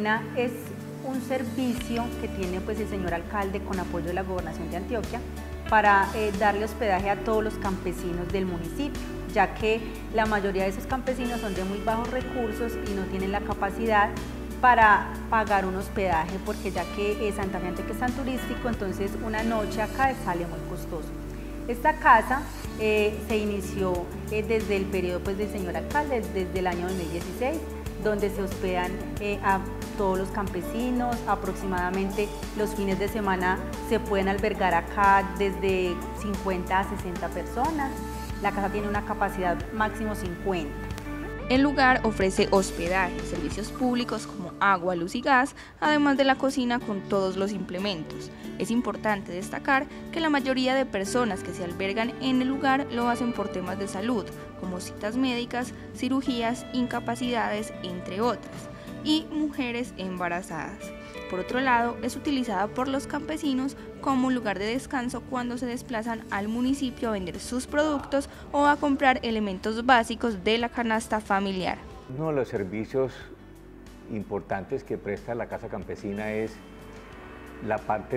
Campesina es un servicio que tiene pues el señor alcalde con apoyo de la Gobernación de Antioquia para darle hospedaje a todos los campesinos del municipio, ya que la mayoría de esos campesinos son de muy bajos recursos y no tienen la capacidad para pagar un hospedaje, porque ya que Santa Fe Antioquia es tan turístico, entonces una noche acá sale muy costoso. Esta casa se inició desde el periodo pues, del señor alcalde, desde el año 2016, donde se hospedan a todos los campesinos. Aproximadamente los fines de semana se pueden albergar acá desde 50 a 60 personas. La casa tiene una capacidad máximo 50. El lugar ofrece hospedaje, servicios públicos como agua, luz y gas, además de la cocina con todos los implementos. Es importante destacar que la mayoría de personas que se albergan en el lugar lo hacen por temas de salud, como citas médicas, cirugías, incapacidades, entre otras, y mujeres embarazadas. Por otro lado, es utilizada por los campesinos como un lugar de descanso cuando se desplazan al municipio a vender sus productos o a comprar elementos básicos de la canasta familiar. Uno de los servicios importantes que presta la Casa Campesina es la parte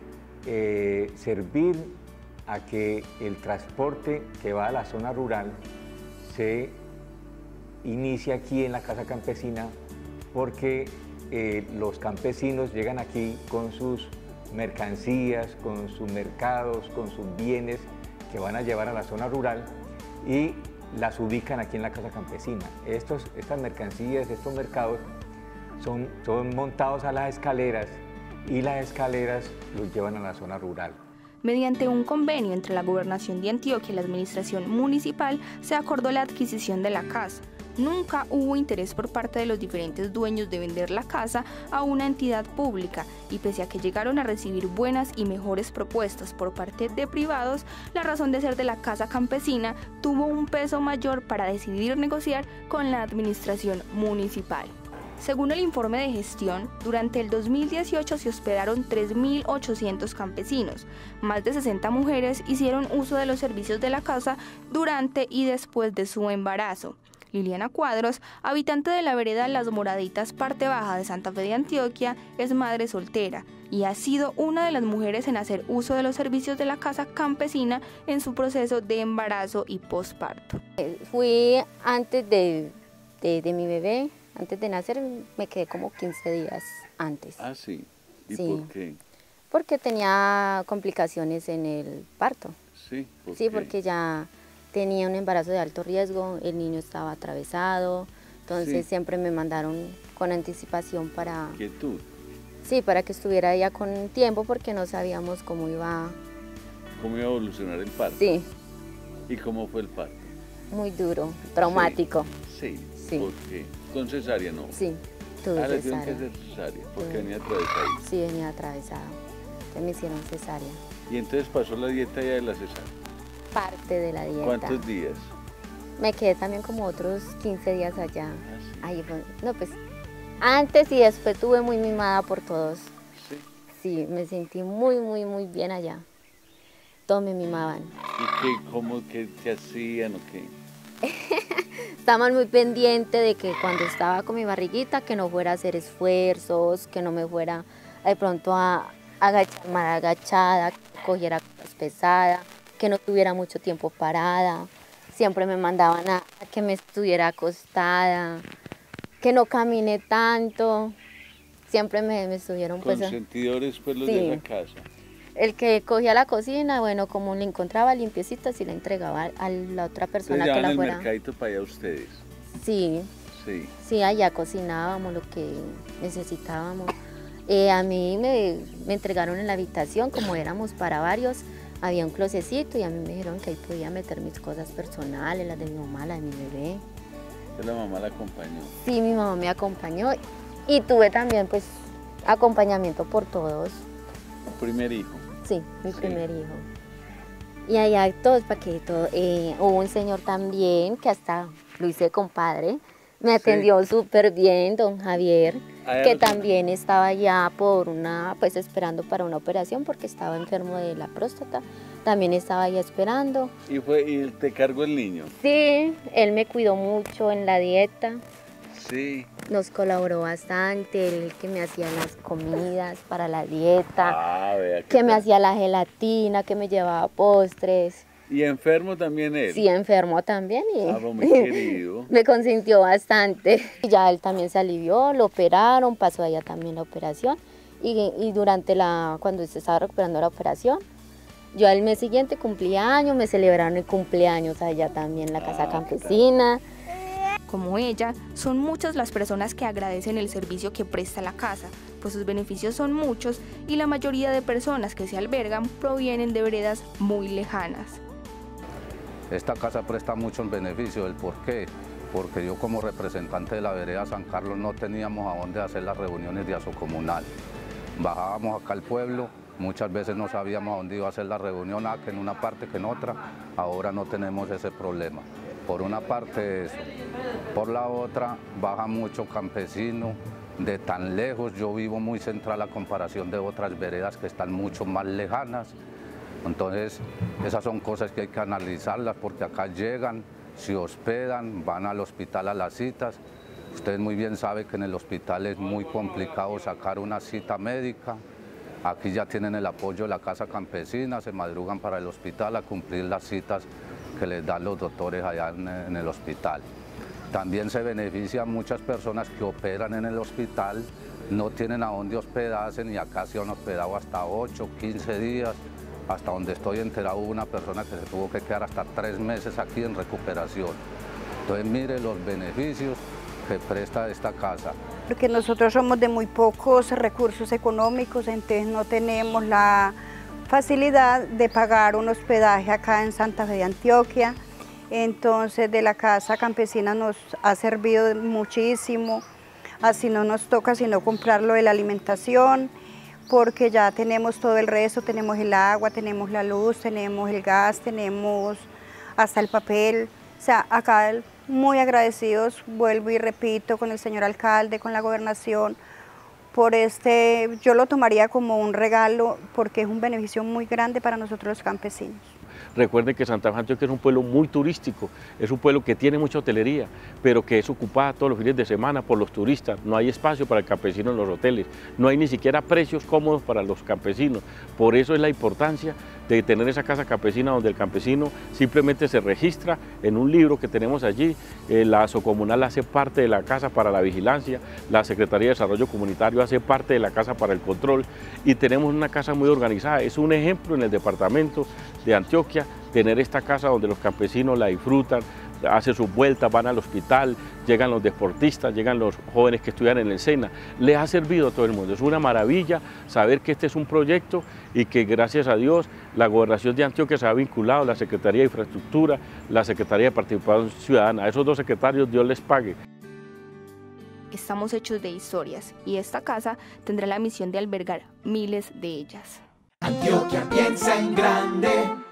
de servir a que el transporte que va a la zona rural se inicie aquí en la Casa Campesina, porque los campesinos llegan aquí con sus mercancías, con sus mercados, con sus bienes que van a llevar a la zona rural y las ubican aquí en la Casa Campesina. Estas mercancías, estos mercados son montados a las escaleras y las escaleras los llevan a la zona rural. Mediante un convenio entre la Gobernación de Antioquia y la Administración Municipal se acordó la adquisición de la casa. Nunca hubo interés por parte de los diferentes dueños de vender la casa a una entidad pública y pese a que llegaron a recibir buenas y mejores propuestas por parte de privados, la razón de ser de la Casa Campesina tuvo un peso mayor para decidir negociar con la administración municipal. Según el informe de gestión, durante el 2018 se hospedaron 3.800 campesinos. Más de 60 mujeres hicieron uso de los servicios de la casa durante y después de su embarazo. Liliana Cuadros, habitante de la vereda Las Moraditas, parte baja de Santa Fe de Antioquia, es madre soltera y ha sido una de las mujeres en hacer uso de los servicios de la Casa Campesina en su proceso de embarazo y posparto. Fui antes de mi bebé, antes de nacer me quedé como 15 días antes. Ah, sí. ¿Y sí. por qué? Porque tenía complicaciones en el parto. Sí, sí, porque ya tenía un embarazo de alto riesgo, el niño estaba atravesado, entonces sí. Siempre me mandaron con anticipación para... ¿Quietud? Sí, para que estuviera ya con tiempo porque no sabíamos cómo iba... ¿Cómo iba a evolucionar el parto? Sí. ¿Y cómo fue el parto? Muy duro, traumático. Sí. Sí. ¿Por qué? ¿Con cesárea no? Sí, tuve le tuvieron que cesárea. hacer cesárea, porque venía atravesado. Sí, venía atravesado, entonces me hicieron cesárea. ¿Y entonces pasó la dieta ya de la cesárea? Parte de la dieta. ¿Cuántos días? Me quedé también como otros 15 días allá. Ah, sí. Ahí fue, no, pues antes y después estuve muy mimada por todos. Sí. Sí, me sentí muy bien allá. Todos me mimaban. ¿Y qué hacían o qué? Estaban muy pendientes de que cuando estaba con mi barriguita que no fuera a hacer esfuerzos, que no me fuera de pronto a agachar mal agachada, que cogiera cosas pesadas, que no tuviera mucho tiempo parada. Siempre me mandaban a que me estuviera acostada, que no camine tanto. Siempre me estuvieron pues... Consentidores pues los sí. de la casa. El que cogía la cocina, bueno, como le encontraba limpiecita, sí la entregaba a la otra persona que la fuera. ¿El mercadito para allá ustedes? Sí. Sí. Sí, allá cocinábamos lo que necesitábamos. A mí me entregaron en la habitación, como éramos para varios, había un closecito y a mí me dijeron que ahí podía meter mis cosas personales, las de mi mamá, las de mi bebé. ¿Entonces la mamá la acompañó? Sí, mi mamá me acompañó y tuve también pues acompañamiento por todos. ¿Un primer hijo? Sí, mi primer hijo. Y allá todos, para que todo, hubo un señor también que hasta lo hice compadre, me atendió súper bien, don Javier, que también estaba allá por pues esperando para una operación porque estaba enfermo de la próstata, también estaba allá esperando. ¿Y te cargó el niño? Sí, él me cuidó mucho en la dieta. Sí. nos colaboró bastante, él que me hacía las comidas para la dieta, que me hacía la gelatina, que me llevaba postres. ¿Y enfermo también él? Sí, enfermo también Muy querido. me consintió bastante. Y ya él también se alivió, lo operaron, pasó allá también la operación y durante cuando se estaba recuperando la operación, yo al mes siguiente cumplía años, me celebraron el cumpleaños allá también en la casa campesina. Como ella, son muchas las personas que agradecen el servicio que presta la casa, pues sus beneficios son muchos y la mayoría de personas que se albergan provienen de veredas muy lejanas. Esta casa presta muchos beneficios. ¿El por qué? Porque yo como representante de la vereda San Carlos no teníamos a dónde hacer las reuniones de asocomunal. Bajábamos acá al pueblo, muchas veces no sabíamos a dónde iba a hacer la reunión, que en una parte que en otra. Ahora no tenemos ese problema. Por una parte eso. Por la otra, baja mucho campesino de tan lejos. Yo vivo muy central a comparación de otras veredas que están mucho más lejanas. Entonces, esas son cosas que hay que analizarlas porque acá llegan, se hospedan, van al hospital a las citas. Usted muy bien sabe que en el hospital es muy complicado sacar una cita médica. Aquí ya tienen el apoyo de la casa campesina, se madrugan para el hospital a cumplir las citas que les dan los doctores allá en el hospital. También se benefician muchas personas que operan en el hospital, no tienen a dónde hospedarse y acá se han hospedado hasta 8, 15 días. Hasta donde estoy enterado hubo una persona que se tuvo que quedar hasta 3 meses aquí en recuperación. Entonces mire los beneficios que presta esta casa. Porque nosotros somos de muy pocos recursos económicos, entonces no tenemos la facilidad de pagar un hospedaje acá en Santa Fe de Antioquia. Entonces de la casa campesina nos ha servido muchísimo, así no nos toca sino comprar lo de la alimentación, porque ya tenemos todo el resto, tenemos el agua, tenemos la luz, tenemos el gas, tenemos hasta el papel. O sea, acá muy agradecidos, vuelvo y repito, con el señor alcalde, con la gobernación, por yo lo tomaría como un regalo porque es un beneficio muy grande para nosotros los campesinos. Recuerden que Santa Fe de Antioquia es un pueblo muy turístico, es un pueblo que tiene mucha hotelería, pero que es ocupada todos los fines de semana por los turistas. No hay espacio para el campesino en los hoteles, no hay ni siquiera precios cómodos para los campesinos. Por eso es la importancia de tener esa casa campesina donde el campesino simplemente se registra en un libro que tenemos allí. La Asocomunal hace parte de la casa para la vigilancia, la Secretaría de Desarrollo Comunitario hace parte de la casa para el control y tenemos una casa muy organizada. Es un ejemplo en el departamento de Antioquia tener esta casa donde los campesinos la disfrutan, hacen sus vueltas, van al hospital, llegan los deportistas, llegan los jóvenes que estudian en el SENA. Les ha servido a todo el mundo. Es una maravilla saber que este es un proyecto y que gracias a Dios la Gobernación de Antioquia se ha vinculado, la Secretaría de Infraestructura, la Secretaría de Participación Ciudadana. A esos 2 secretarios Dios les pague. Estamos hechos de historias y esta casa tendrá la misión de albergar miles de ellas. Antioquia piensa en grande.